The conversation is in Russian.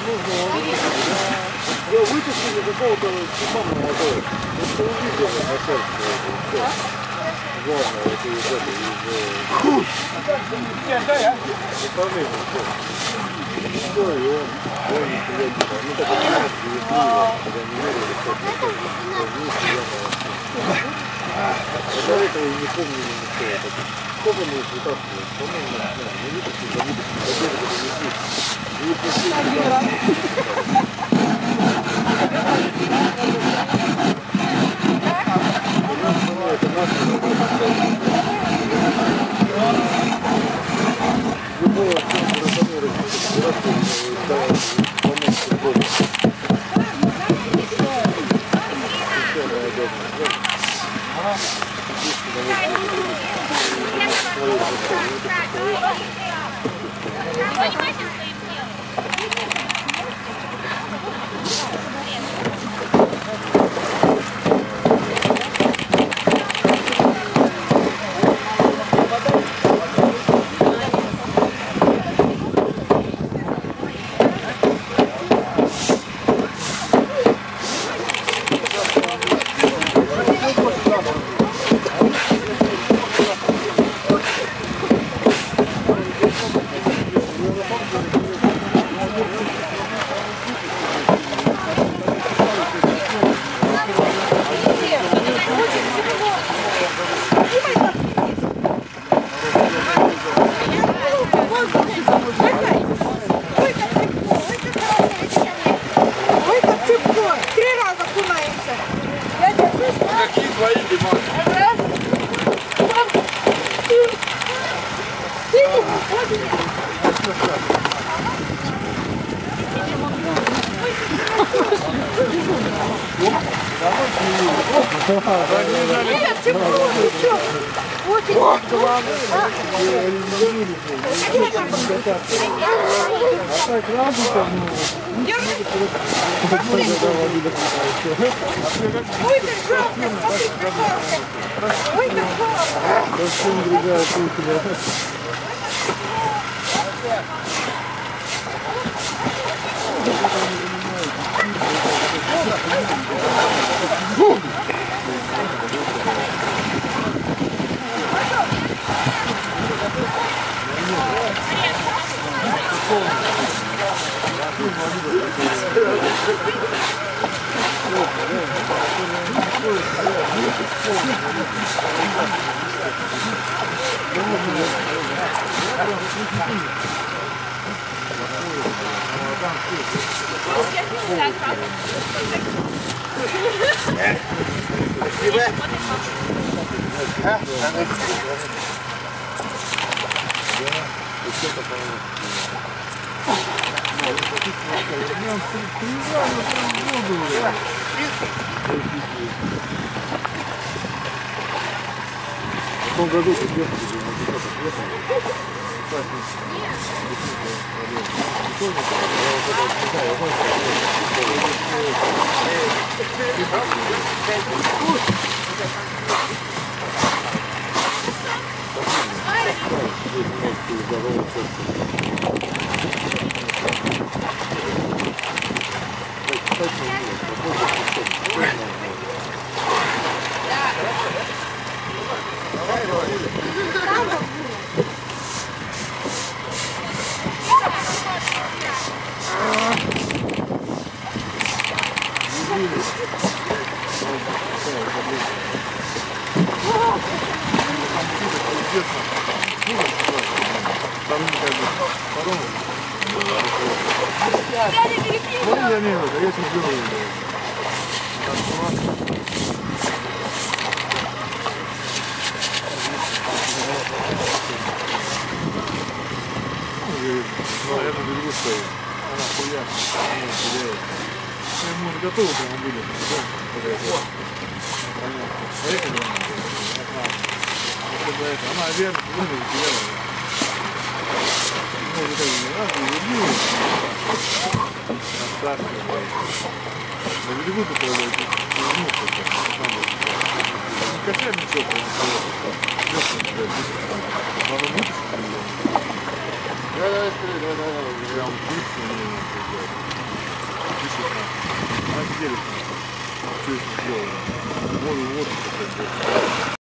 Я вытащили какого-то типа молодого. Вот что увидел начальство. Главное, это из этой, из... Управление. Все, и он не стрелять не знаю. Ну, так вот, когда не верили, что это вместе, я молодцы. А до этого и не помнили никто. Сколько мы их вытаскивали? По-моему, мы вытащили, до это наше. Любого центра В том году ты где-то готовы прямо были. Она реально потеряла. Может, это не надо, не люблю. На берегу ты проводишь. Не качаем ничего, прям. неделю. Что еще сделали? Вот, вот.